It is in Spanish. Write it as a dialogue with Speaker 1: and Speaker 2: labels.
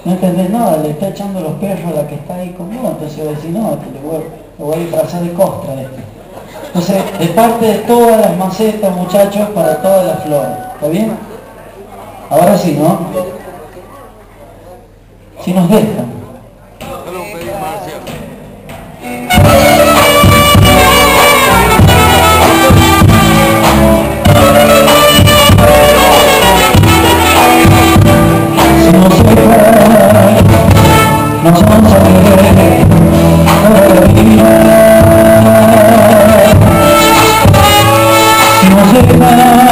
Speaker 1: No entendés nada, le está echando los perros a la que está ahí con vos, entonces va a decir, no, le voy a disfrazar de costra este. Entonces, de parte de todas las macetas, muchachos, para todas las flores. ¿Está bien? Ahora sí, ¿no? Si nos dejan. Si nos dejan, nos vamos a ver todavía. Si nos dejan,